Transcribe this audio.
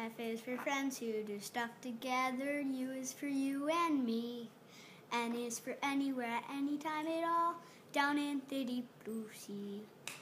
F is for friends who do stuff together. U is for you and me. N is for anywhere at any time at all. Down in the deep blue sea.